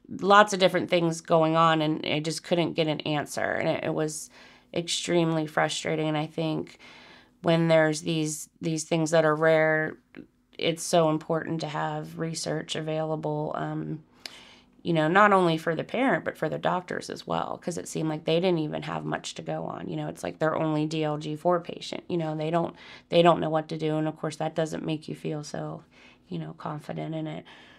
lots of different things going on, and I just couldn't get an answer. And it was extremely frustrating. And I think when there's these things that are rare, it's so important to have research available, not only for the parent, but for the doctors as well, because it seemed like they didn't even have much to go on. It's like their only DLG4 patient. They don't know what to do. And of course, that doesn't make you feel so, confident in it.